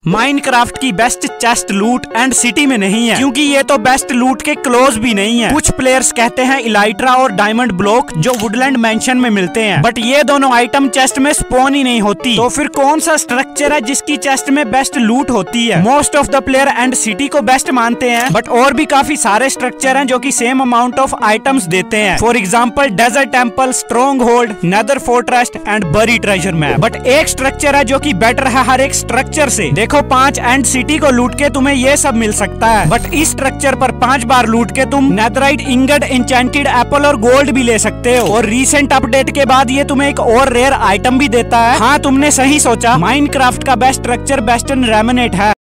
Minecraft की best chest loot End City में नहीं है, क्योंकि ये तो बेस्ट लूट के क्लोज भी नहीं है। कुछ प्लेयर्स कहते हैं इलाइट्रा और डायमंड ब्लॉक जो वुडलैंड मेंशन में मिलते हैं, बट ये दोनों आइटम चेस्ट में स्पॉन ही नहीं होती। तो फिर कौन सा स्ट्रक्चर है जिसकी चेस्ट में बेस्ट लूट होती है? Most of the player End City को बेस्ट मानते हैं, बट और भी काफी सारे स्ट्रक्चर हैं जो कि सेम अमाउंट ऑफ आइटम्स देते हैं। For example desert temple, stronghold, nether fortress and buried treasure map. But एक स्ट्रक्चर है जो कि बेटर है हर एक स्ट्रक्चर से। देखो 5 एंड सिटी को लूट के तुम्हें ये सब मिल सकता है, बट इस स्ट्रक्चर पर 5 बार लूट के तुम नेदराइट इंगट, एन्चेंटेड एप्पल और गोल्ड भी ले सकते हो। और रीसेंट अपडेट के बाद ये तुम्हें एक और रेयर आइटम भी देता है। हाँ, तुमने सही सोचा, माइनक्राफ्ट का बेस्ट स्ट्रक्चर वेस्टर्न रेमिनेट है।